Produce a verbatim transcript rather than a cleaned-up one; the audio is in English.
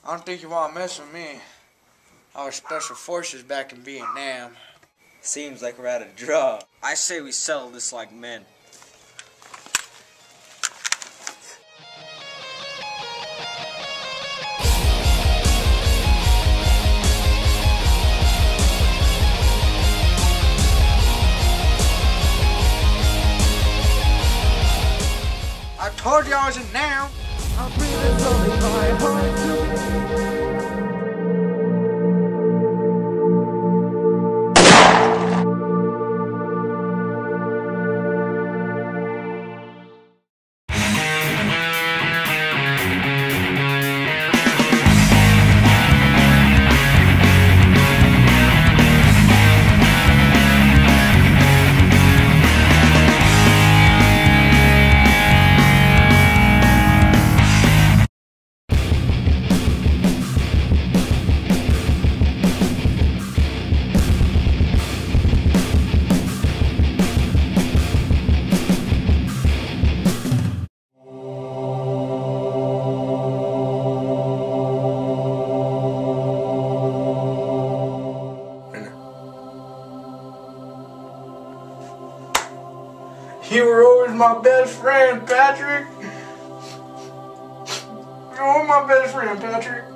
I don't think you want to mess with me. I was special forces back in Vietnam. Seems like we're at a draw. I say we settle this like men. I told you I wasn't now. I'm breathing slowly, my heart too. You were always my best friend, Patrick. You were my best friend, Patrick.